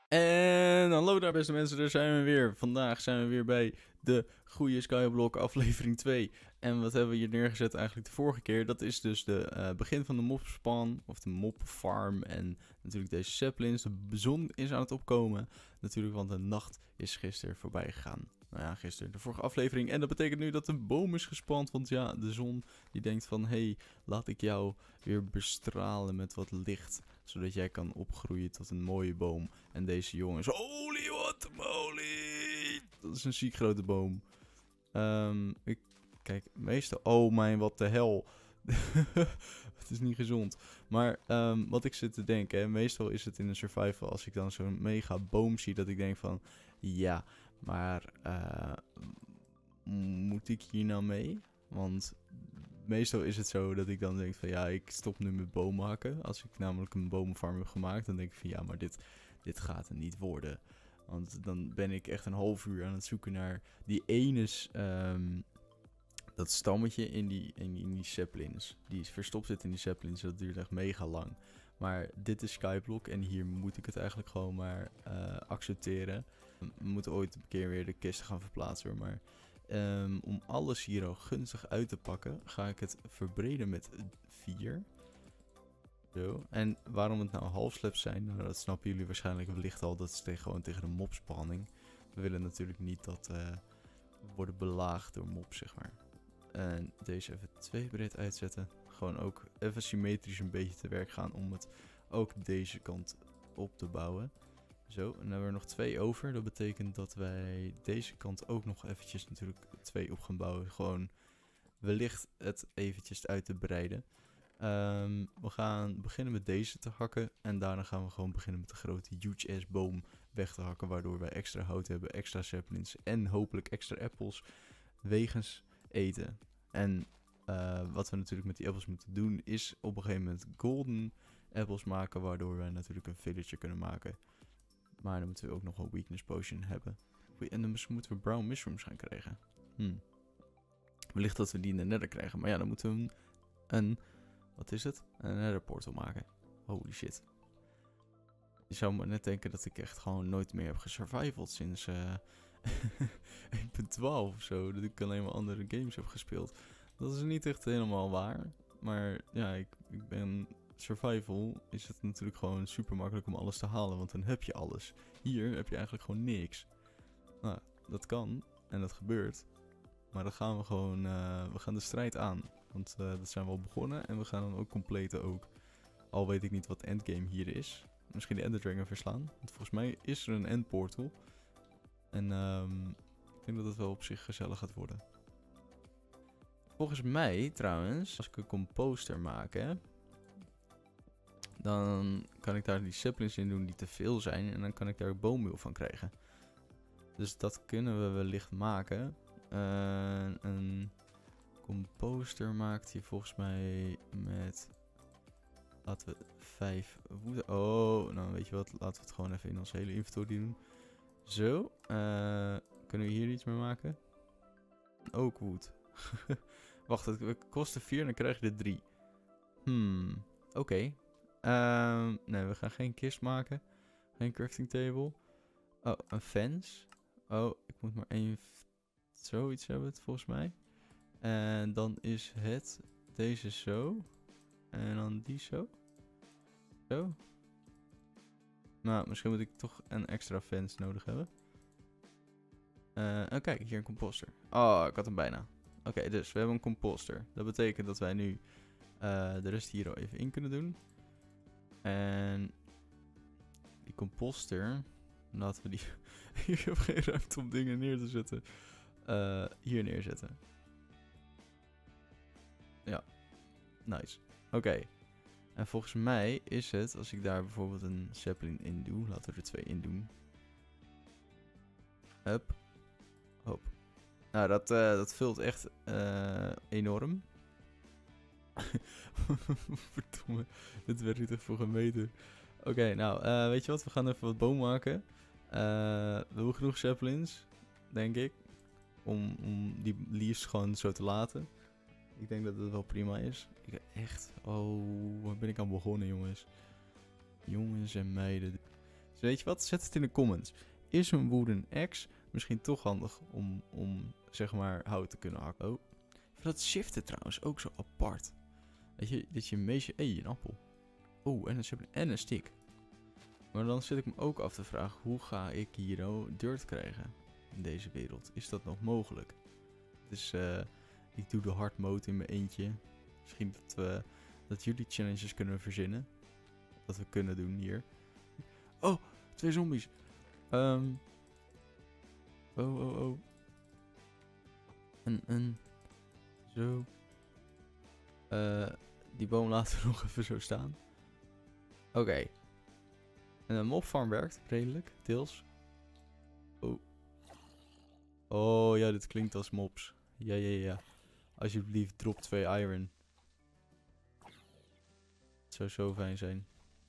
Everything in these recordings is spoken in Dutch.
En hallo daar beste mensen, daar zijn we weer. Vandaag zijn we weer bij de goede Skyblock aflevering 2. En wat hebben we hier neergezet eigenlijk de vorige keer? Dat is dus de begin van de mob spawn, of de mob farm. En natuurlijk deze saplings. De zon is aan het opkomen. Natuurlijk, want de nacht is gisteren voorbij gegaan. Nou ja, gisteren de vorige aflevering. En dat betekent nu dat de boom is gespand. Want ja, de zon die denkt van, hey, laat ik jou weer bestralen met wat licht. Zodat jij kan opgroeien tot een mooie boom. En deze jongens, holy what moly. Dat is een ziek grote boom. Kijk, meestal, oh mijn, wat de hel. Het is niet gezond. Maar wat ik zit te denken, hè, meestal is het in een survival, als ik dan zo'n mega boom zie, dat ik denk van, ja, maar moet ik hier nou mee? Want meestal is het zo dat ik dan denk van, ja, ik stop nu met bomen hakken. Als ik namelijk een bomenfarm heb gemaakt, dan denk ik van, ja, maar dit gaat het niet worden. Want dan ben ik echt een half uur aan het zoeken naar die ene dat stammetje in die saplings. Die verstopt zit in die saplings. Dat duurt echt mega lang. Maar dit is Skyblock en hier moet ik het eigenlijk gewoon maar accepteren. We moeten ooit een keer weer de kisten gaan verplaatsen hoor. Maar om alles hier al gunstig uit te pakken, ga ik het verbreden met 4. Zo. En waarom het nou halfslaps zijn, nou, dat snappen jullie waarschijnlijk wellicht al. Dat is gewoon tegen de mobspanning. We willen natuurlijk niet dat we worden belaagd door mobs, zeg maar. En deze even 2 breed uitzetten. Gewoon ook even symmetrisch een beetje te werk gaan om het ook deze kant op te bouwen. Zo, en dan hebben we er nog 2 over. Dat betekent dat wij deze kant ook nog eventjes natuurlijk 2 op gaan bouwen. Gewoon wellicht het eventjes uit te breiden. We gaan beginnen met deze te hakken. En daarna gaan we gewoon beginnen met de grote huge ass boom weg te hakken. Waardoor wij extra hout hebben, extra saplings en hopelijk extra appels. Wegens eten. En wat we natuurlijk met die appels moeten doen is op een gegeven moment golden apples maken. Waardoor wij natuurlijk een villager kunnen maken. Maar dan moeten we ook nog een weakness potion hebben. En dan moeten we brown mushrooms gaan krijgen. Wellicht dat we die in de nether krijgen. Maar ja, dan moeten we een wat is het? Een nether portal maken. Holy shit. Je zou maar net denken dat ik echt gewoon nooit meer heb gesurvivald sinds 1.12 of zo. Dat ik alleen maar andere games heb gespeeld. Dat is niet echt helemaal waar. Maar ja, ik ben survival is het natuurlijk gewoon super makkelijk om alles te halen. Want dan heb je alles. Hier heb je eigenlijk gewoon niks. Nou, dat kan. En dat gebeurt. Maar dan gaan we gewoon, we gaan de strijd aan. Want dat zijn we al begonnen. En we gaan dan ook completen ook. Al weet ik niet wat endgame hier is. Misschien de Ender Dragon verslaan. Want volgens mij is er een endportal. En ik denk dat het wel op zich gezellig gaat worden. Volgens mij trouwens, als ik een composter maak, hè, dan kan ik daar die saplings in doen die te veel zijn. En dan kan ik daar boommeel van krijgen. Dus dat kunnen we wellicht maken. Een composter maakt hij volgens mij met, laten we 5 wood. Oh, nou weet je wat, laten we het gewoon even in ons hele inventory doen. Zo, kunnen we hier iets mee maken? Ook wood. Wacht, het kostte 4 en dan krijg je er 3. Oké. Nee, we gaan geen kist maken. Geen crafting table. Oh, een fence. Oh, ik moet maar één zoiets hebben het volgens mij. En dan is het deze zo. En dan die zo. Zo. Nou, misschien moet ik toch een extra fence nodig hebben. Oh, kijk, hier een composter. Oh, ik had hem bijna. Oké, dus we hebben een composter. Dat betekent dat wij nu de rest hier al even in kunnen doen. En die composter, laten we die... Ik heb geen ruimte om dingen neer te zetten. Hier neerzetten. Ja, nice. Oké. En volgens mij is het, als ik daar bijvoorbeeld een sapling in doe, laten we er 2 in doen. Hup. Hop. Nou, dat vult echt enorm. Verdomme, dit werd niet echt voor gemeten. Oké, nou, weet je wat? We gaan even wat boom maken. We hebben genoeg saplings, denk ik. Om die leaves gewoon zo te laten. Ik denk dat het wel prima is. Echt, oh, waar ben ik aan begonnen, jongens? Jongens en meiden. Dus weet je wat? Zet het in de comments. Is een wooden axe misschien toch handig om zeg maar hout te kunnen hakken? Oh. Ik vind dat shiften trouwens ook zo apart. Weet je, dat je een meisje... een appel. Oh, en een stick. Maar dan zit ik me ook af te vragen, hoe ga ik hier nou dirt krijgen in deze wereld? Is dat nog mogelijk? Dus ik doe de hard mode in mijn eentje. Misschien dat jullie challenges kunnen verzinnen. Dat we kunnen doen hier. Oh, 2 zombies. Oh. Zo. Die boom laten we nog even zo staan. Oké. En een mobfarm werkt redelijk, deels. Oh. Oh ja, dit klinkt als mobs. Ja. Alsjeblieft, drop 2 iron. Het zou zo fijn zijn.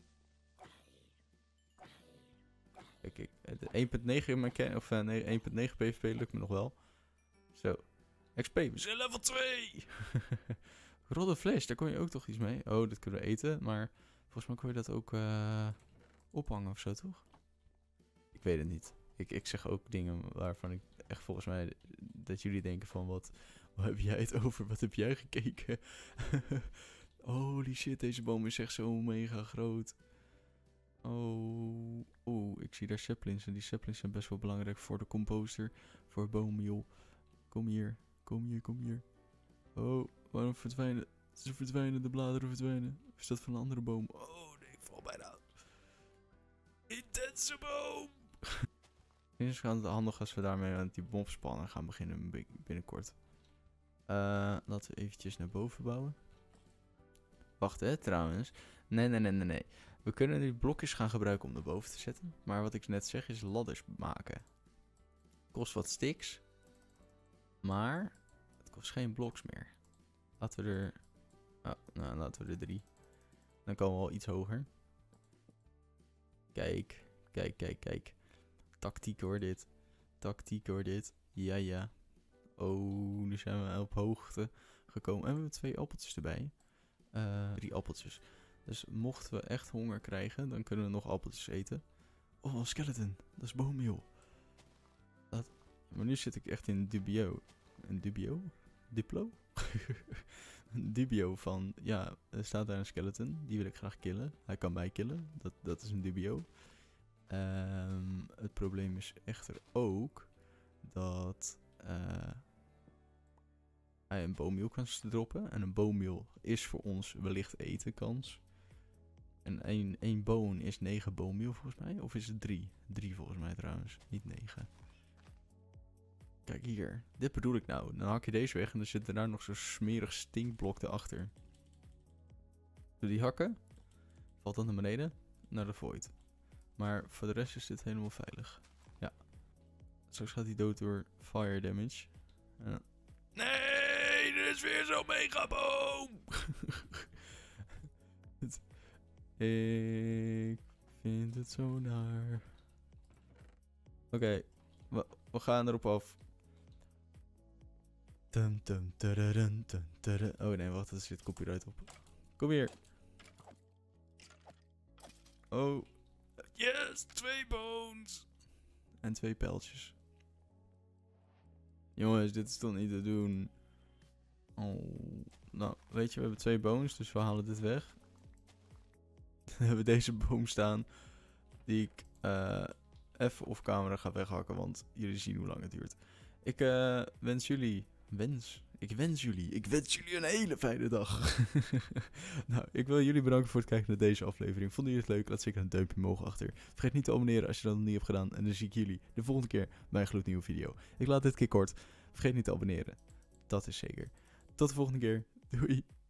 Kijk, 1.9 in mijn of nee, 1.9 PvP lukt me nog wel. Zo. XP, we zijn level 2! Rodde flash, daar kon je ook toch iets mee? Oh, dit kunnen we eten, maar volgens mij kon je dat ook ophangen of zo, toch? Ik weet het niet. Ik zeg ook dingen waarvan ik echt volgens mij... dat jullie denken van, wat heb jij het over? Wat heb jij gekeken? Holy shit, deze boom is echt zo mega groot. Oh, ik zie daar saplings. En die saplings zijn best wel belangrijk voor de composter. Voor boommeel. Kom hier. Oh, waarom verdwijnen... Ze verdwijnen, de bladeren verdwijnen. Of is dat van een andere boom? Oh, nee, ik val bijna. Intense boom! Het is handig als we daarmee aan die bomspannen gaan beginnen binnenkort. Laten we eventjes naar boven bouwen. Wacht, hè, trouwens. Nee. We kunnen nu blokjes gaan gebruiken om naar boven te zetten. Maar wat ik net zeg is ladders maken. Kost wat sticks. Maar het kost geen bloks meer. Laten we er... Oh, laten we er 3. Dan komen we al iets hoger. Kijk. Tactiek hoor dit. Ja. Oh, nu zijn we op hoogte gekomen. En we hebben 2 appeltjes erbij. 3 appeltjes. Dus mochten we echt honger krijgen, dan kunnen we nog appeltjes eten. Oh, een skeleton. Dat is boommeel. Maar nu zit ik echt in dubio. Een dubio? Diplo? Een dubio van, ja, er staat daar een skeleton. Die wil ik graag killen. Hij kan mij killen. Dat is een dubio. Het probleem is echter ook dat hij een boommeel kan droppen. En een boommeel is voor ons wellicht etenkans. En 1 bone is 9 boommeel volgens mij. Of is het 3? 3 volgens mij trouwens. Niet 9. Kijk hier. Dit bedoel ik nou. Dan hak je deze weg en dan zit er daar nog zo'n smerig stinkblok erachter. Doe die hakken. Valt dan naar beneden. Naar de void. Maar voor de rest is dit helemaal veilig. Ja. Straks gaat hij dood door fire damage. Nee, dit is weer zo'n megaboom! Ik vind het zo naar. Oké, we gaan erop af. Oh nee, wacht, er zit copyright op. Kom hier. Oh. Yes, 2 bones. En 2 pijltjes. Jongens, dit is toch niet te doen. Oh. Nou, weet je, we hebben 2 bones, dus we halen dit weg. Dan hebben we deze boom staan. Die ik even off camera ga weghakken, want jullie zien hoe lang het duurt. Ik wens jullie een hele fijne dag. Nou, ik wil jullie bedanken voor het kijken naar deze aflevering. Vonden jullie het leuk? Laat zeker een duimpje omhoog achter. Vergeet niet te abonneren als je dat nog niet hebt gedaan. En dan zie ik jullie de volgende keer bij een gloednieuwe video. Ik laat dit keer kort. Vergeet niet te abonneren. Dat is zeker. Tot de volgende keer. Doei.